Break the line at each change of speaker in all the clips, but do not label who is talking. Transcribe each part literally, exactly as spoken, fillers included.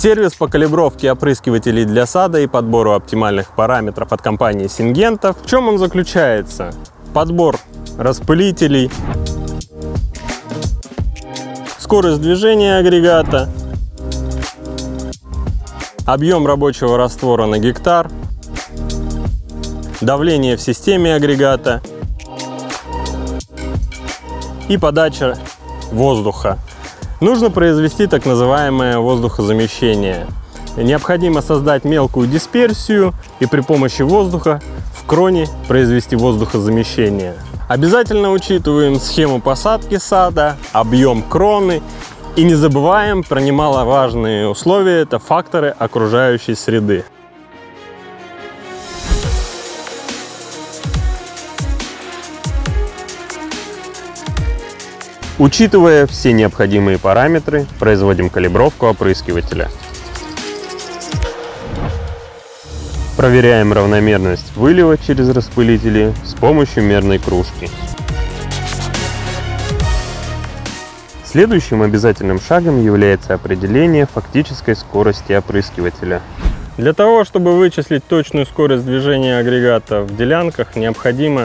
Сервис по калибровке опрыскивателей для сада и подбору оптимальных параметров от компании Syngenta. В чем он заключается? Подбор распылителей, скорость движения агрегата, объем рабочего раствора на гектар, давление в системе агрегата и подача воздуха. Нужно произвести так называемое воздухозамещение. Необходимо создать мелкую дисперсию и при помощи воздуха в кроне произвести воздухозамещение. Обязательно учитываем схему посадки сада, объем кроны и не забываем про немаловажные условия – это факторы окружающей среды. Учитывая все необходимые параметры, производим калибровку опрыскивателя. Проверяем равномерность вылива через распылители с помощью мерной кружки. Следующим обязательным шагом является определение фактической скорости опрыскивателя. Для того, чтобы вычислить точную скорость движения агрегата в делянках, необходимо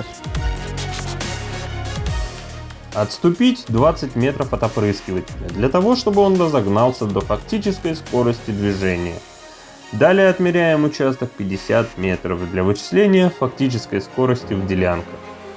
отступить двадцать метров от опрыскивателя, для того, чтобы он разогнался до фактической скорости движения. Далее отмеряем участок пятьдесят метров для вычисления фактической скорости в делянках.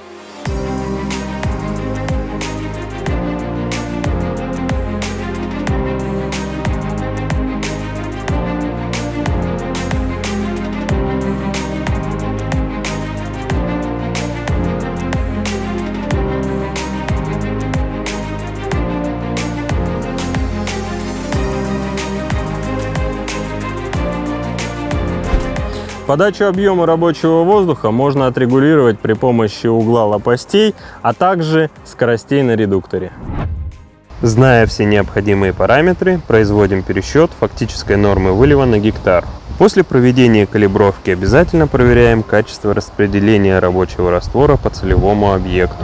Подачу объема рабочего воздуха можно отрегулировать при помощи угла лопастей, а также скоростей на редукторе. Зная все необходимые параметры, производим пересчет фактической нормы вылива на гектар. После проведения калибровки обязательно проверяем качество распределения рабочего раствора по целевому объекту.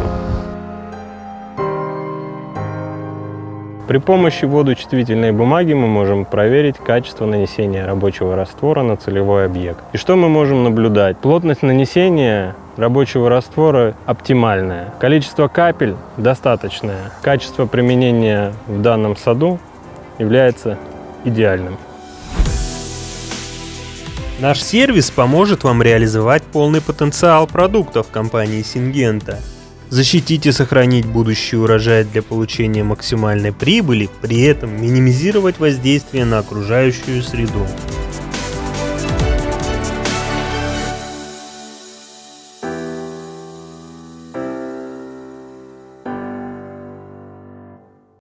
При помощи водочувствительной бумаги мы можем проверить качество нанесения рабочего раствора на целевой объект. И что мы можем наблюдать? Плотность нанесения рабочего раствора оптимальная, количество капель достаточное, качество применения в данном саду является идеальным.
Наш сервис поможет вам реализовать полный потенциал продуктов компании Syngenta. Защитить и сохранить будущий урожай для получения максимальной прибыли, при этом минимизировать воздействие на окружающую среду.